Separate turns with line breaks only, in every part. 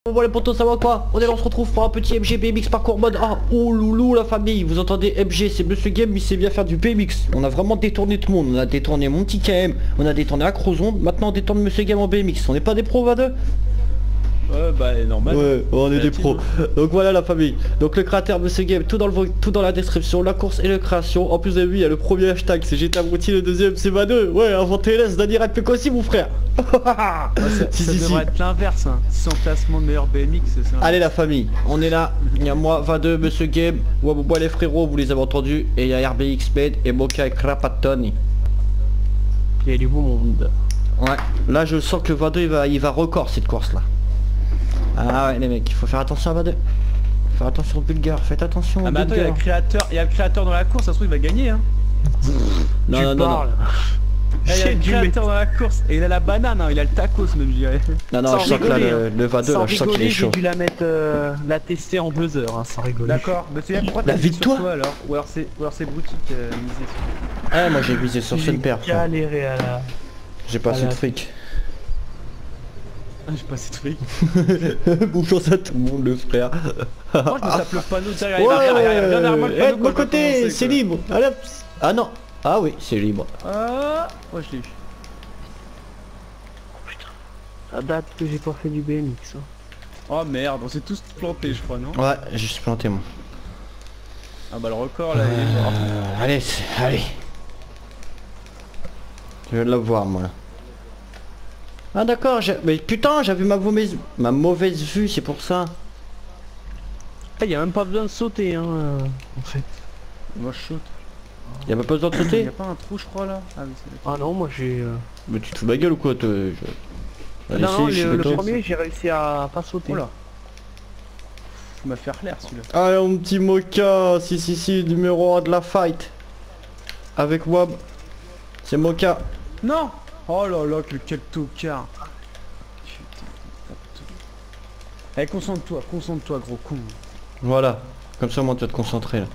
Bon les potos, ça va quoi? On se retrouve pour un petit MG BMX parcours mode. Ah, oh loulou la famille, vous entendez MG, c'est Monsieur Game, il sait bien faire du BMX. On a vraiment détourné tout le monde, on a détourné mon petit KM, on a détourné Acrozone, maintenant on détourne Monsieur Game en BMX. On n'est pas des pros, va deux?
Ouais bah normal.
Ouais, on est des pros. Donc voilà la famille. Donc le créateur Monsieur Game, tout dans la description, la course et la création. En plus de lui, il y a le premier hashtag, c'est GTA Abruti, le deuxième c'est Va2. Ouais, inventez les Daniel Rapec aussi mon frère.
Ça devrait être l'inverse, hein. Sans classement de meilleur BMX, c'est ça.
Allez la famille, on est là. Il y a moi, Va2, Monsieur Game, Wabobois les frérots, vous les avez entendus. Et il y a RBX Med et Moka et Krapatoni.
Il y a du beau monde.
Ouais, là je sens que Va2 il va record cette course là. Ah ouais les mecs, il faut faire attention à Va2. Faire attention au Bulgare, faites attention au
Ah mais attends, il y a le créateur dans la course, ça se trouve il va gagner hein.
Non.
Il y a le créateur dans la course et il a la banane, hein. Il a le tacos même je dirais.
Non, je sens que là le Va2 là, je sens qu'il est chaud.
J'ai dû la mettre, la tester en 2 heures, hein, sans rigoler.
D'accord, mais c'est bien pourquoi
la vie de toi
alors. Ou alors c'est boutique misé sur.
Ah moi j'ai misé sur Sun Père.
Galéré à la...
J'ai pas assez de fric.
Ah j'ai pas assez de fric.
Bonne chance à tout le monde le frère.
Moi je me tape le panneau derrière,
de mon côté, c'est libre. Allez. Ah non. Ah oui, c'est libre.
Ah ouais je l'ai eu.
Oh putain. Ça date que j'ai pas fait du BMX hein.
Oh merde, on s'est tous plantés je crois non?
Ouais, je suis planté moi.
Ah bah le record là il est mort.
Allez. Je vais l'avoir moi là. Ah d'accord, mais putain j'avais ma mauvaise vue, c'est pour ça.
Il y a même pas besoin de sauter hein, en fait.
Moi je saute.
Y'a pas besoin de sauter?
Y'a pas un trou je crois là? Ah, oui,
ah non moi j'ai...
Mais tu te fous ma gueule ou quoi toi?
Non, le premier j'ai réussi à pas sauter.
Oula. Il m'a fait l'air celui-là.
Allez mon petit Moka, si, numéro 1 de la fight. Avec Wab. C'est Moka.
Non. Oh là là, quel tocard. Allez concentre-toi gros con.
Voilà, comme ça moi tu vas te concentrer là.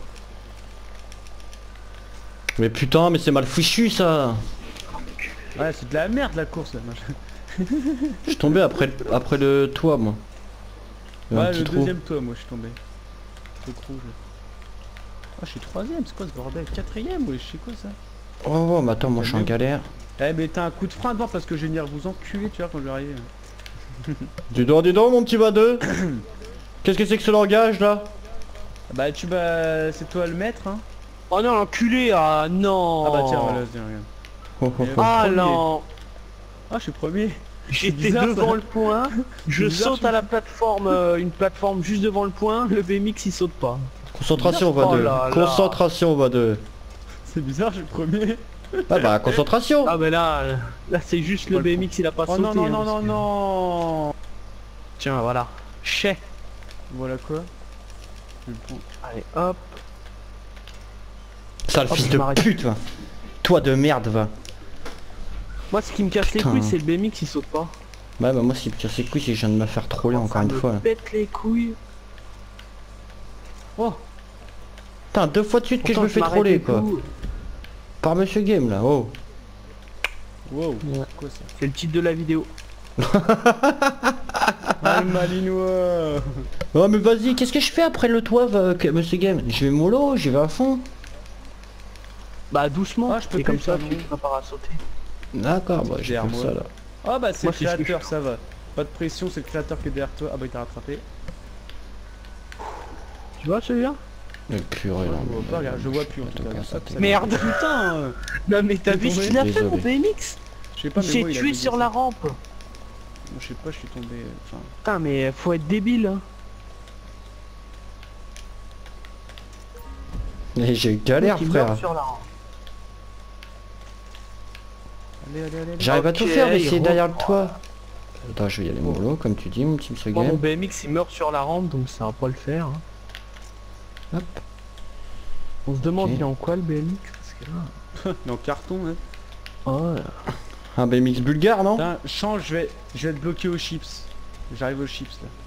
Mais putain, mais c'est mal fichu ça.
Ouais c'est de la merde la course là.
Je suis tombé après le toit moi.
Ouais le deuxième toit moi je suis tombé. Truc rouge. Oh je suis troisième, c'est quoi ce bordel? Quatrième ouais je sais quoi ça?
Oh mais attends moi je suis en galère.
Eh mais t'as un coup de frein devant parce que je vais venir vous enculer tu vois quand je vais arriver.
Dis donc mon petit Va2. Qu'est-ce que c'est que ce langage là?
Bah c'est toi le maître hein.
Oh non l'enculé, ah non.
Ah bah tiens voilà regarde.
Ah non.
Ah je suis premier.
J'étais devant le point, je saute à la plateforme, une plateforme juste devant le point, le BMX il saute pas.
Concentration Va2. Concentration Va2.
C'est bizarre je suis premier.
Ah bah concentration.
Ah mais là c'est juste le BMX il a pas sauté.
Oh non.
Tiens voilà. Chais.
Voilà quoi.
Allez hop.
Sale fils de pute va. Toi de merde va.
Moi ce qui me casse les couilles c'est le BMX il saute pas.
Ouais bah moi ce qui me casse les couilles c'est que je viens de me faire troller encore une fois.
Pète les couilles.
Oh. Putain 2 fois de suite que je me fais troller quoi. Par Monsieur Game là, oh.
Wow,
ouais.
Quoi ça?
C'est le titre de la vidéo.
Ah le malinois.
Oh mais vas-y, qu'est-ce que je fais après le toit Monsieur Game? Je vais mollo, j'y vais à fond.
Bah doucement,
je peux
comme ça tu prépares à sauter.
D'accord, bah j'ai comme ça là.
Ah bah c'est le créateur, ça va. Pas de pression, c'est le créateur qui est derrière toi. Ah bah il t'a rattrapé.
Tu vois celui-là?
Mais purée là.
Je vois plus en tout cas.
Merde
putain.
Non mais t'as vu ce qu'il a fait mon BMX?
Je sais pas,
il s'est tué sur la rampe.
Moi je sais pas, je suis tombé. Enfin...
Putain mais faut être débile hein.
Mais j'ai eu galère frère.
Allez.
J'arrive à tout faire mais c'est derrière le toit. Attends je vais y aller mollo comme tu dis mon petit Monsieur Game.
Mon BMX il meurt sur la rampe donc ça va pas le faire hein.
Hop.
On se demande il est en quoi le BMX parce que là...
Il est en carton hein.
Oh là.
Un BMX bulgare non?
Putain, change, je vais être bloqué aux chips. J'arrive aux chips là.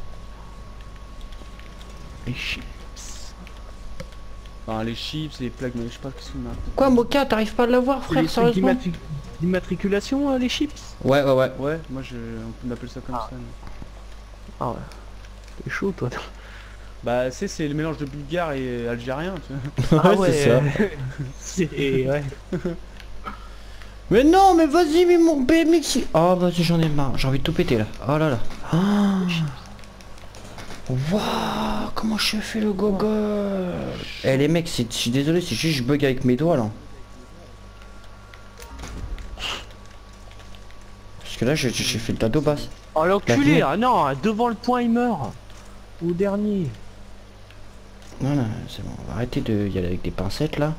Les chips.
Enfin les chips et les plaques, mais je sais pas ce que c'est.
Quoi Moka, t'arrives pas à l'avoir frère sérieusement?
D'immatriculation les chips?
Ouais.
Ouais, moi on appelle ça comme ça.
Ah ouais. T'es chaud toi.
Bah c'est le mélange de bulgare et algérien, tu vois.
Ah
Ouais, c'est ça.
C'est ouais.
Mais non, mais vas-y, mais mon BMX. Oh, vas-y, j'en ai marre. J'ai envie de tout péter là. Oh là là. Ah. Waouh, comment je fais le gogol. Eh les mecs, je suis désolé, c'est juste je bug avec mes doigts là. Parce que là, j'ai fait le tas d'eau basse.
Oh l'enculé,
La
ah non, devant le point il meurt. Au dernier.
Voilà, c'est bon, on va arrêter de y aller avec des pincettes là.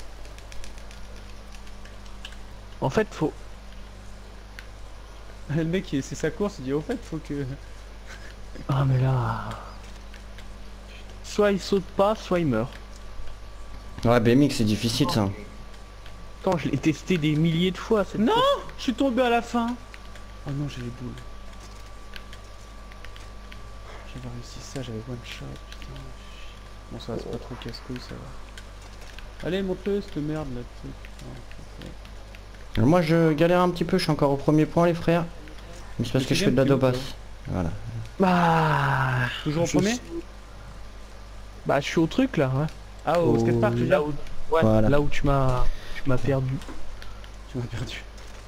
En fait faut...
Le mec, c'est sa course, il dit au fait, faut que...
Ah mais là... Soit il saute pas, soit il meurt.
Ouais, BMX c'est difficile ça.
Attends, je l'ai testé des milliers de fois cette
Non,
course.
je suis tombé à la fin. Oh non, j'ai les boules. J'avais réussi ça, j'avais one shot, putain. Bon ça va, c'est pas trop casse-couille, ça va. Allez, monte-le, cette merde là.
Moi je galère un petit peu, je suis encore au premier point les frères. Mais c'est parce que je fais de la dos basse. Voilà.
Bah...
Toujours au premier?
Bah je suis au truc là, ouais.
Ah, au skatepark, je veux
là
dire.
où... Ouais,
Voilà.
là où tu m'as perdu.
Tu m'as perdu.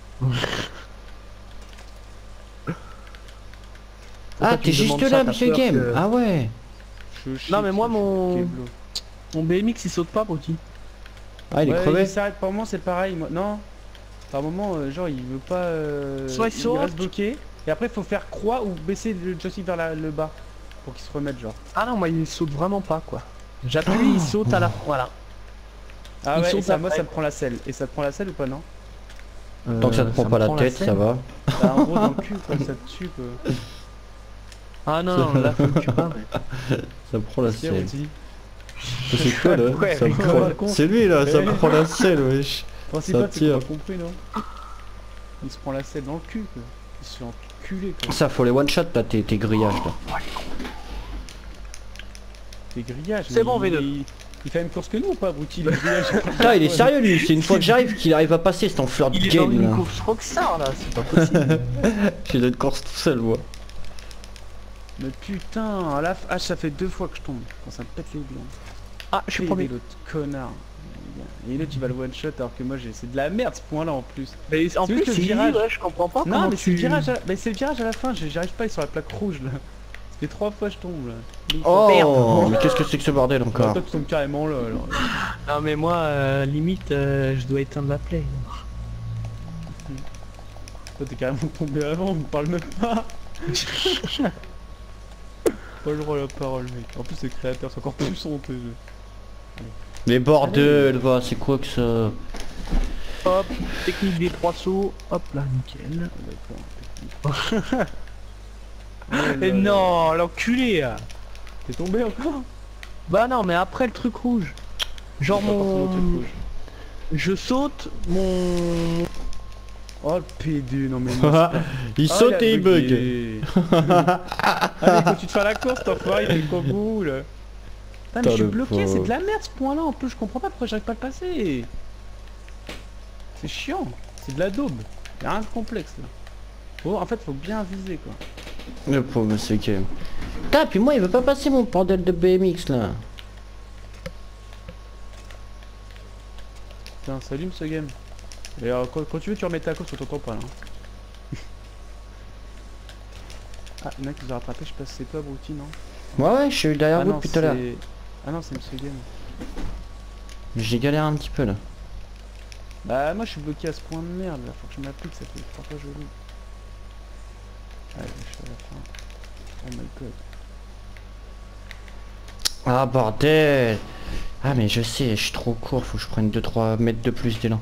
Ah,
Pourquoi tu
t'es
me
juste
demandes ça,
là,
t'as
monsieur
peur
Game.
que-
Ah ouais.
Non, mais moi, mon BMX il saute pas, Brutti.
Ah, il est
Ouais,
crevé.
il s'arrête par moment, c'est pareil. Moi... Non. Par moment, genre, il veut pas.
Soit il saute.
reste bloqué. Et après, faut faire croix ou baisser le joystick vers le bas pour qu'il se remette, genre.
Ah non, moi il saute vraiment pas quoi. J'appuie, il saute à la... Voilà.
Ah
Il
ouais, et
saute
ça, moi,
après.
ça me prend la selle. Et ça te prend la selle ou pas, non?
Tant que ça te prend
me
pas la
prend
tête, ça
selle.
va.
Bah, en gros, dans le cul, quoi, ça te tue, quoi.
Ah non, non, là ça me tue pas. Mais...
Ça prend la
Tiens,
selle.
on dit.
C'est quoi là
Ouais,
Ça me
mais
prend-
quoi
C'est lui là, ça me
Ouais.
prend la selle, wesh.
Principal, c'est qu'on
tire.
a compris, non? Il se prend la selle dans le cul, quoi. Il se fait enculer, quoi.
Ça, faut les one shot là, tes grillages là.
Des grillages.
C'est
mais
bon, V2.
Il fait la même course que nous ou pas, Brutti, les grillages?
Putain, il est sérieux lui, c'est une fois que j'arrive qu'il arrive à passer cet enfleur de
Il est dans
game
une
là.
course rockstar là, c'est pas possible.
J'ai une course tout seul moi.
Mais putain, à la ah, ça fait 2 fois que je tombe. Quand ça me pète les blancs.
Ah, je suis
Et
premier.
l'autre connard. Et l'autre il va le one shot alors que moi c'est de la merde ce point là en plus.
Mais en
C'est
plus,
juste le
c'est
virage.
ouais, je comprends pas
Non
comment
mais c'est le
tu...
virage mais c'est le virage à la fin, j'arrive pas, il est sur la plaque rouge là. Ça fait 3 fois que je tombe là.
Oh, mais qu'est-ce que c'est que ce bordel encore?
Toi tu tombes carrément là alors.
Non mais moi, limite, je dois éteindre la play.
Toi t'es carrément tombé avant, on me parle même pas. Pas le droit à la parole mec. En plus le créateur c'est encore plus honteux.
Mais bordel, va, c'est quoi que ça?
Hop, technique des 3 sauts, hop là, nickel.
D'accord.
Et non, l'enculé.
T'es tombé encore?
Bah non, mais après le truc rouge. Genre mon... Je saute, mon...
Oh le PD, non mais non,
Il
Ah,
saute
il a
et il bug.
bugué. Allez, quand tu te fais la course, t'enfoiré, il fait quoi boule. Putain, mais je suis
le
bloqué,
pauvre.
c'est de la merde ce point là en plus, je comprends pas pourquoi j'arrive pas à le passer. C'est chiant, c'est de la daube, y'a rien de complexe là. Oh, en fait faut bien viser quoi.
Le pauvre monsieur Game. Putain, puis moi il veut pas passer mon bordel de BMX là.
Putain, ça allume ce game. Et quand tu veux tu remets ta course, on t'entend pas là. Ah, il y en a qui nous a rattrapé, je sais pas si c'est toi Brouti, non?
Ouais, je suis derrière vous
non,
depuis tout à l'heure.
c'est- Ah non, c'est Monsieur Game.
J'ai galéré un petit peu là.
Bah moi je suis bloqué à ce point de merde là, faut que je m'applique, ça fait 3 fois que je joue. Allez, je suis à la fin. Oh my god.
Ah bordel. Ah mais je sais, je suis trop court, faut que je prenne 2-3 mètres de plus d'élan.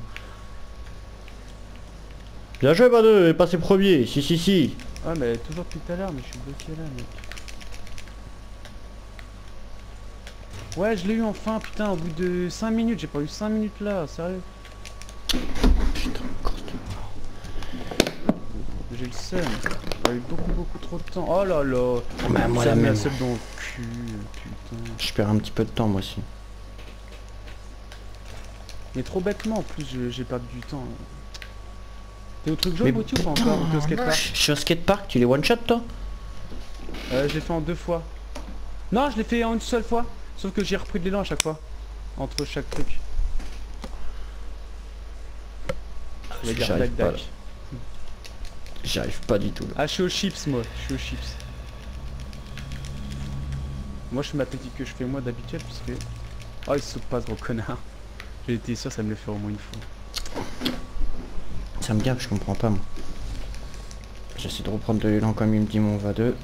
Bien joué Badeux, et passé premier, si.
Ouais mais toujours depuis tout à l'heure, mais je suis bloqué là mec. Ouais je l'ai eu enfin, putain, au bout de 5 minutes, j'ai pas eu 5 minutes là, sérieux.
Putain, course de mort.
J'ai le seum, j'ai eu beaucoup trop de temps. Oh là là.
Bah, moi,
ça
la
me met
même.
la seule dans le cul, putain.
Je perds un petit peu de temps moi aussi.
Mais trop bêtement en plus, j'ai perdu du temps. T'es au truc jaune
Mais
Brouti ou pas encore? Ou t'es au skatepark?
Je suis au skatepark, tu les one shot toi?
Je l'ai fait en 2 fois. Non, je l'ai fait en une seule fois. Sauf que j'ai repris de l'élan à chaque fois. Entre chaque truc. Je vais dire
J'arrive
dac,
pas,
dac.
là. J'y arrive pas du tout là.
Ah, je suis aux chips moi. Je suis aux chips. Moi je fais ma technique que je fais moi d'habitude puisque... Oh il saute pas ce gros connard. J'ai été sûr ça me le fait au moins une fois.
Ça me gave, je comprends pas moi. J'essaie de reprendre de l'élan comme il me dit mon va 2.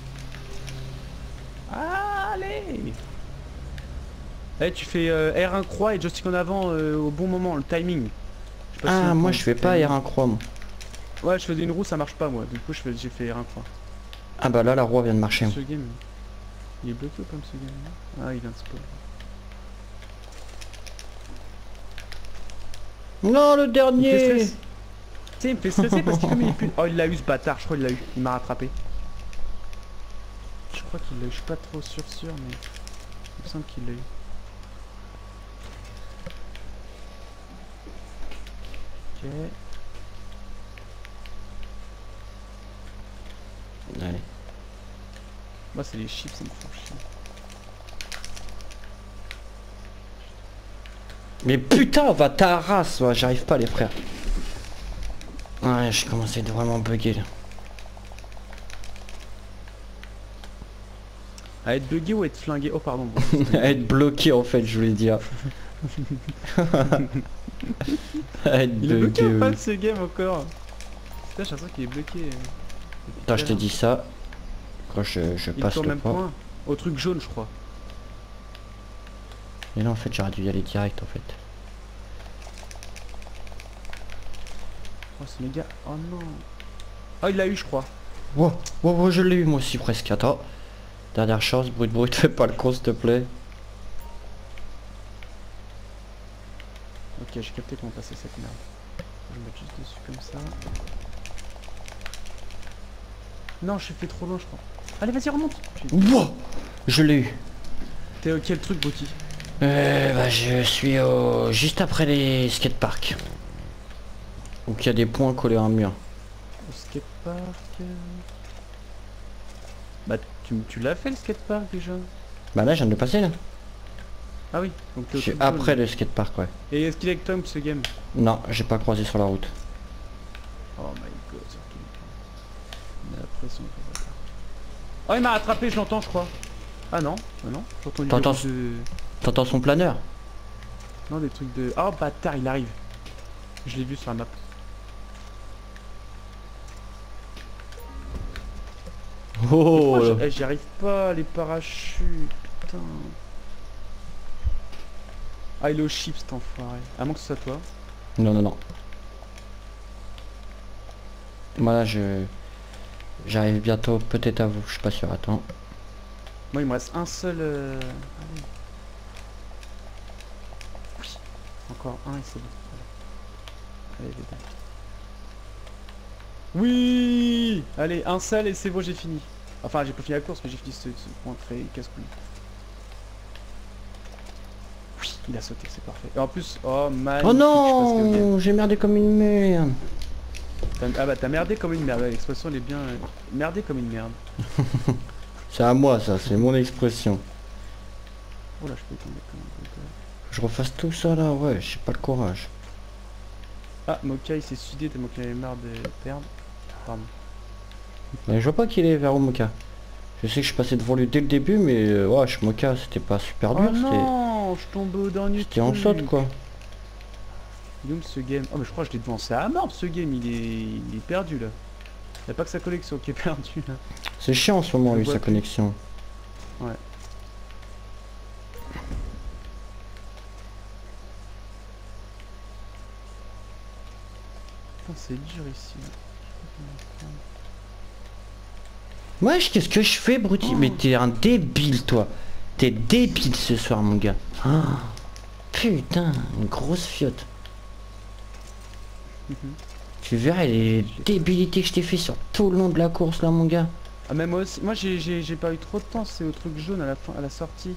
Allez. Eh tu fais R1 croix et joystick en avant au bon moment, le timing. Je sais pas si
Ah
on
moi
prend
je fais
le
pas
timing.
R1 croix moi.
Ouais je faisais une roue ça marche pas moi. Du coup j'ai fait R1 croix.
Ah bah là la roue vient de marcher.
Ce game. Il est bloqué ou pas ce game là? Ah il vient de spawn.
Non le
Il me fait
dernier.
stress. Tu sais il me fait stresser parce qu'il est plus... Oh il l'a eu ce bâtard, je crois qu'il l'a eu. Il m'a rattrapé. Je crois qu'il l'a eu, je suis pas trop sûr mais... Il me semble qu'il l'a eu. Ok.
Allez.
Moi c'est les chips, ça me font chier.
Mais putain va ta race, ouais, j'arrive pas les frères. Ouais j'ai commencé à vraiment bugger là.
À être bugué ou être flingué? Oh pardon. Bon,
À être bloqué en fait je voulais dire. À être
il est bloqué ou pas
oui.
ce game encore? Putain j'ai l'impression qu'il est bloqué.
Attends je te dis ça. Quand je
Il
passe
tourne
le
même
pas.
point. Au truc jaune je crois.
Et là en fait j'aurais dû y aller direct en fait.
Oh c'est méga... Oh non. Oh il l'a eu je crois.
Wow, wow, je l'ai eu moi aussi presque. Attends. Dernière chance, brut, fais pas le con s'il te plaît.
Ok j'ai capté comment passer cette merde. Je vais me mettre juste dessus comme ça. Non je suis fait trop loin je crois. Allez vas-y remonte.
Wow, je l'ai eu.
T'es au quel truc Brutti?
Bah je suis au... juste après les skateparks. Donc il y a des points collés à un mur.
Au skatepark... Bah tu l'as fait le skatepark déjà?
Bah là je viens de le passer là.
Ah oui, donc
Je
t'es au
suis
truc
après
jaune.
le skatepark ouais.
Et est-ce qu'il est avec Tom ce game?
Non, j'ai pas croisé sur la route.
Oh my god, surtout. On a l'impression que ça va. Oh il m'a rattrapé, je l'entends je crois. Ah non, ah non, j'entends des
T'entends-
trucs de...
T'entends son planeur?
Non des trucs de... Oh bâtard il arrive. Je l'ai vu sur la map.
Oh
Pourquoi
là.
j'y arrive pas les parachutes, putain. Ah il est au chip cet enfoiré. À moins que ce soit toi.
Non non non. Moi là j'arrive bientôt peut-être à vous, je suis pas sûr, attends.
Moi il me reste un seul... Allez. Oui. Encore un et c'est bon. Allez bébé. Oui. Allez un seul et c'est bon j'ai fini. Enfin j'ai pas fini la course mais j'ai fini ce point très casse-couille. Oui il a sauté c'est parfait. Et en plus oh magnifique.
Oh
je passe le game.
non, j'ai merdé comme une merde.
Ah bah t'as merdé comme une merde, ouais, l'expression elle est bien... Merdé comme une merde.
C'est à moi ça, c'est mon expression.
Oh là je peux tomber comme un gros gars.
Je refasse tout ça là, ouais, j'ai pas le courage.
Ah Moka il s'est suicidé tellement qu'il avait marre de perdre. Pardon.
Mais je vois pas qu'il est vers Moka. Je sais que je suis passé devant lui dès le début, mais ouais, je Moka, c'était pas super dur,
Oh
c'était...
non, je tombe au dernier
C'était en saute quoi.
Il est où ce game? Oh mais je crois que je l'ai devancé à mort ce game, il est perdu là. Y'a pas que sa collection qui est perdue là.
C'est chiant en ce moment
Je
lui
vois
sa
plus.
connexion.
Ouais. Putain c'est dur ici.
Wesh, qu'est-ce que je fais, Bruti?
Oh.
Mais t'es un débile, toi. T'es débile ce soir, mon gars. Ah, putain, une grosse fiotte. Tu verras les débilités que je t'ai fait sur tout le long de la course, là, mon gars.
Ah mais moi aussi, moi j'ai pas eu trop de temps, c'est au truc jaune à la fin, à la sortie.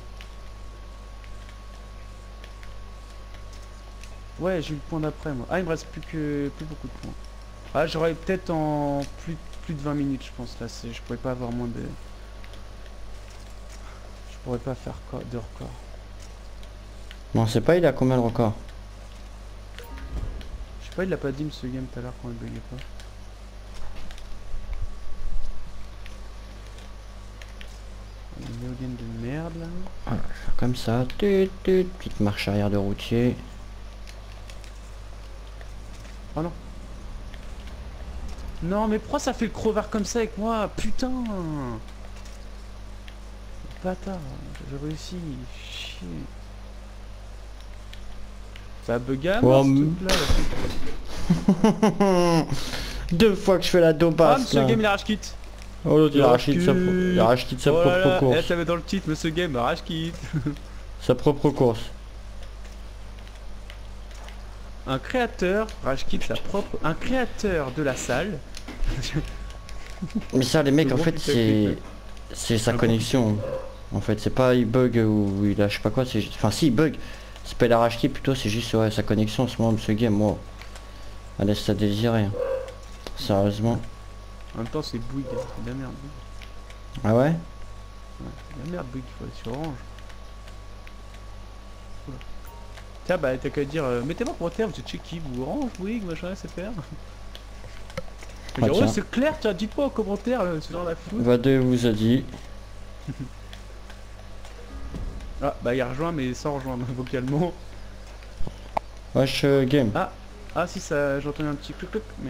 Ouais, j'ai eu le point d'après moi. Ah il me reste plus beaucoup de points. Ah j'aurais peut-être en plus de 20 minutes je pense là, je pourrais pas avoir moins de... pourrais pas faire de record.
Non, c'est pas il a combien le record?
Je sais pas, il l'a pas dit ce game tout à l'heure quand il buguait pas. Une éolienne de merde là.
Voilà, faire comme ça. Petite marche arrière de routier.
Oh non. Non mais pourquoi ça fait le crowbar comme ça avec moi? Putain. Bâtard, j'ai réussi. Chier. Ça bug à mort, ce truc là.
2 fois que je fais la
Ah,
dopasse.
monsieur Game il a rage kit.
Oh l'autre il arrache sa propre course.
Eh, ça va dans le titre, monsieur Game rage kit.
Sa propre course.
Un créateur rage kit sa propre. Un créateur de la salle.
Mais ça les mecs
Le
en
gros
fait
putain
c'est sa connexion. En fait c'est pas il bug ou il a je sais pas quoi, c'est enfin si il bug. C'est pas il arrache qui plutôt, c'est juste ouais, sa connexion en ce moment ce game moi. Elle laisse à désirer. Sérieusement.
En même temps c'est bug, c'est de la merde.
Ah ouais?
Ouais, c'est de la merde bug, il faut aller sur Orange. Oula. Tiens bah t'as qu'à dire mettez-moi pour terre, vous êtes chez qui vous? Orange, Bouygues, machin, SFR.
Ah,
Ouais c'est clair, tiens dites-moi en commentaire ce genre la foule.
Vade vous a dit.
Ah bah il rejoint mais sans rejoindre vocalement.
Wesh game.
Ah si ça j'ai entendu un petit clic mais.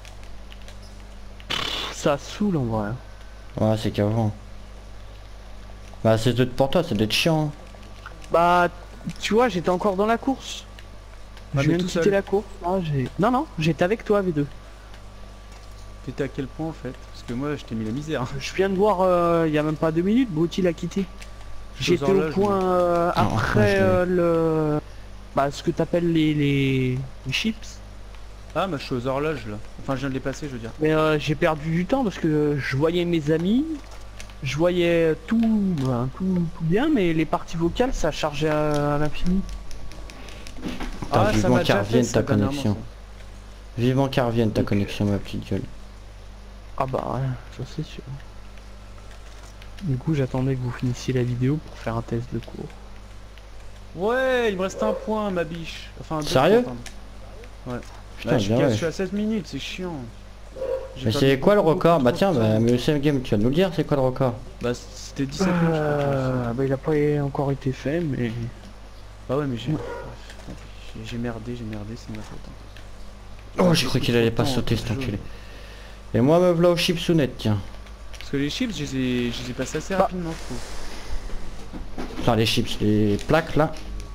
Ça saoule en vrai.
Ouais c'est qu'avant. Bah c'est tout pour toi, ça doit être chiant.
Bah tu vois j'étais encore dans la course.
Ah,
Je
mais
viens de
tout
quitter
seul.
la course. Ah, non, j'étais avec toi V2.
T'étais à quel point en fait? Parce que moi je t'ai mis la misère.
Je viens de voir il y a même pas 2 minutes, Brutti l'a quitté. J'étais au
horloges,
point
Non,
après
je l'ai.
le... Bah ce que t'appelles les chips.
Ah ma je suis aux horloges là. Enfin je viens de les passer je veux dire.
Mais j'ai perdu du temps parce que je voyais mes amis. Je voyais tout, tout bien, mais les parties vocales ça chargeait à l'infini.
Putain,
ça
vivement
m'a déjà
qu'elle
fait
revienne
ça
ta
dernièrement,
connexion.
ça.
Vivement qu'elle revienne ta connexion ma petite gueule.
Ah bah ouais, ça c'est sûr. Du coup j'attendais que vous finissiez la vidéo pour faire un test de cours.
Ouais il me reste un point ma biche. Enfin deux
Sérieux?
points, pardon. Ouais.
Putain,
Là,
bien
je suis
ouais.
à 16 minutes, c'est chiant. J'ai
Mais
perdu
c'est quoi le
beaucoup,
record?
beaucoup
Bah
trop
tiens,
de
bah
temps.
mais le game tu vas nous le dire, c'est quoi le record?
Bah c'était 17 minutes je crois.
Bah il a pas encore été fait mais...
Bah ouais mais j'ai merdé, c'est ma faute. Hein.
Oh j'ai cru qu'il allait pas sauter cet enculé. Et moi me voilà au chipsounette tiens.
Parce que les chips je les ai passés assez rapidement je trouve.
Putain les chips, les plaques là.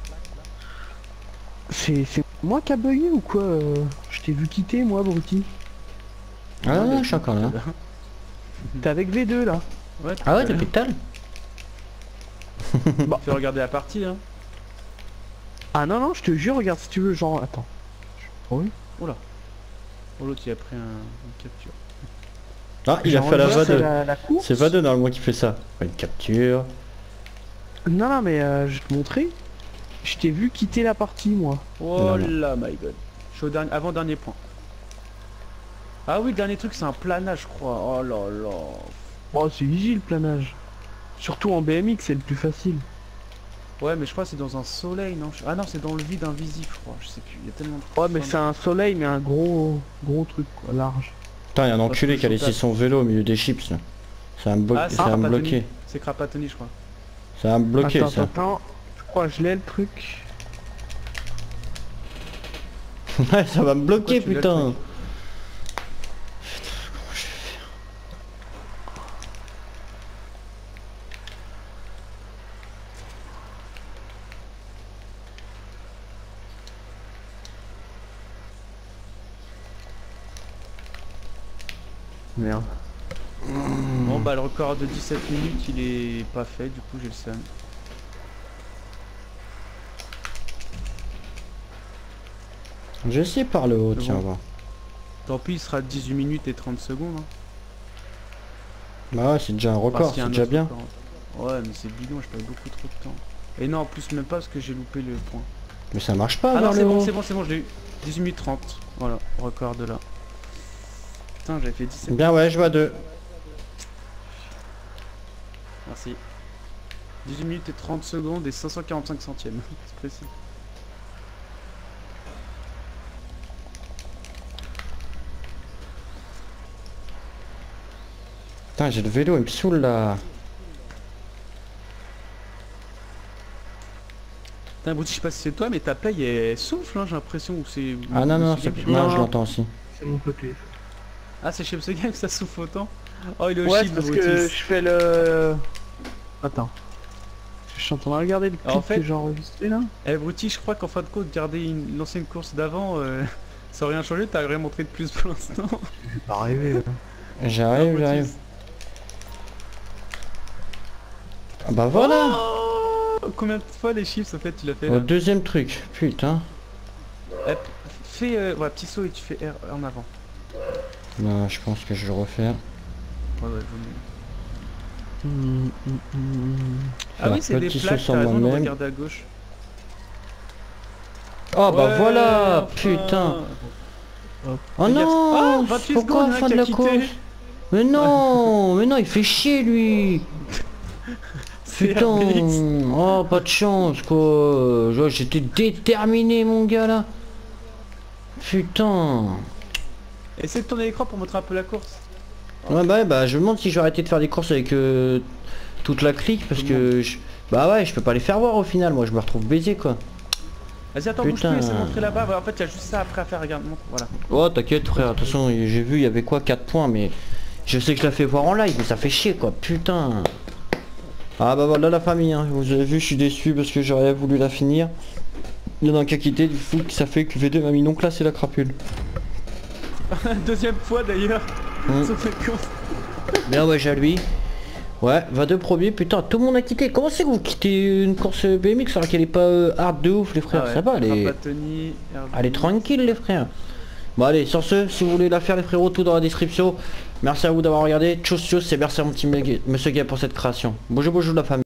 C'est moi qui a bugué ou quoi Je t'ai vu quitter moi Brutti.
Ah non, je suis encore là.
T'es avec V2 là.
Ouais,
Ah ouais depuis tout à l'heure.
Fais regarder la partie hein.
Ah non je te jure regarde si tu veux genre attends. Oui.
Oula. Oh l'autre il a pris une capture.
Ah il a fait la
J'enregistre
VAD.
la course.
C'est VAD normalement qui fait ça. Une capture.
Non mais je vais te montrer. Je t'ai vu quitter la partie moi.
Oh
Non,
là my god. Je suis au dernier, avant dernier point. Ah oui le dernier truc c'est un planage je crois. Oh là là.
Oh c'est easy le planage. Surtout en BMX c'est le plus facile.
Ouais mais je crois que c'est dans un soleil non. Ah non c'est dans le vide invisible je crois. Je sais plus. Il y a tellement de...
Ouais mais c'est un soleil mais un gros truc quoi, large.
Putain, il y a un enculé qui a laissé son vélo au milieu des chips là. Ça va me,
Ah,
ça va me bloquer.
C'est Crapatoni je crois.
Ça va me bloquer ça.
Attends. Je crois que je l'ai le truc.
Ouais, ça va me bloquer
Pourquoi tu l'as,
putain.
le truc
Comment je vais faire?
Merde.
Bon bah le record de 17 minutes il est pas fait du coup j'ai le seum.
Je sais par le haut,
C'est
tiens
bon.
voir.
Tant pis il sera 18 minutes et 30 secondes. Hein.
Bah ouais, c'est déjà un
Enfin,
record,
s'il y a
c'est
un
déjà
autre
bien.
record. Ouais mais c'est bidon, je perds beaucoup trop de temps. Et non en plus même pas parce que j'ai loupé le point.
Mais ça marche pas
Ah
vers
non
le
c'est bon,
haut.
c'est bon, je l'ai eu. 18 minutes 30. Voilà, record de là. Putain j'avais fait 17.
Bien ouais, je vois deux.
Merci. 18 minutes et 30 secondes et 545 centièmes. C'est précis.
Putain, j'ai le vélo, il me saoule là.
Putain, Brutti, je sais pas si c'est toi, mais ta paye elle souffle, hein, j'ai l'impression. Ou c'est.
Ah non, non,
c'est
c'est...
bien.
Non, je l'entends aussi.
C'est mon côté.
Ah, c'est chez ce game que ça souffle autant. Oh, il est au
Ouais,
shit,
c'est parce
Brutti.
que je fais le... Attends. Je suis en train de regarder le clip
En fait-
que j'ai enregistré là.
Eh, Brutti, je crois qu'en fin de compte, lancer une course d'avant, ça aurait rien changé, t'as rien montré de plus pour l'instant.
J'ai pas rêvé.
J'arrive,
Non,
j'arrive.
Brutti,
Ah bah voilà.
Oh, combien de fois les chiffres, en fait, tu l'as fait
Au
là
deuxième truc, putain.
Eh, fais ouais, petit saut et tu fais R en avant.
Non, je pense que je vais le refaire.
Ouais, ouais, vaut mieux. Ah oui, c'est des
petit saut
plaques,
sur
t'as raison de
moi-même.
regarder à gauche.
Oh bah
Ouais,
voilà,
enfin.
putain. Oh
Regarde.
non,
Ah, 28
pourquoi
secondes,
fin
hein,
de
qui a
la
quitté.
course? Mais non, mais non, il fait chier lui.
C'est
Putain,
RBX.
oh pas de chance quoi. Genre, j'étais déterminé mon gars là. Putain.
Essaye de tourner l'écran pour montrer un peu la course.
Ouais bah je me demande si je vais arrêter de faire des courses avec toute la clique parce
Tout le
que bah ouais, je peux pas les faire voir au final, moi je me retrouve baisé quoi.
Vas-y, attends, bouge
Putain.
plus, essaie de montrer là-bas. Ouais, en fait, il y a juste ça après à faire, regarde, montre, voilà.
Oh t'inquiète frère, de toute façon j'ai vu il y avait quoi 4 points mais je sais que je la fais voir en live mais ça fait chier quoi, putain. Ah bah voilà la famille, hein. Vous avez vu je suis déçu parce que j'aurais voulu la finir. Il y en a un qui a quitté, du coup ça fait que V2 m'a mis non classé la crapule.
Deuxième fois d'ailleurs, sur cette course.
Bien ouais j'ai lui. Ouais, 22 premiers, putain tout le monde a quitté. Comment c'est que vous quittez une course BMX alors qu'elle est pas hard de ouf les frères?
Ah ouais,
Ça va, elle est tranquille les frères. Bon allez, sur ce, si vous voulez la faire les frérots, tout dans la description. Merci à vous d'avoir regardé. Tchuss tchuss et merci à mon petit monsieur Gay pour cette création. Bonjour bonjour la famille.